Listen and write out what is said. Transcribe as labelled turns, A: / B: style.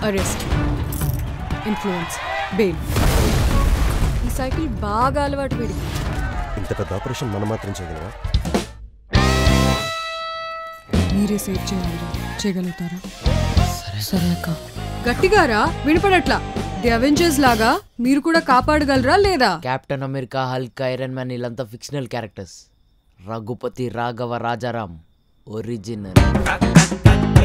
A: Arrest, influence, bail. ఈ cycle బాగా అలవాటు వీడికి.
B: ఇంత పెద్ద ఆపరేషన్ మనం మాత్రం చేయగలరా?
A: మీరే సేవ్ చేయాలి. చేయగలుగుతారా?
C: సరే అక్క.
A: గట్టిగారా, వినపడట్లా. ది అవెంజర్స్ లాగా మీరు కూడా కాపాడగలరా లేదా?
C: Captain America, Hulk, iron man వీళ్ళంతా fictional characters. Raghupati Raghava Rajaram original.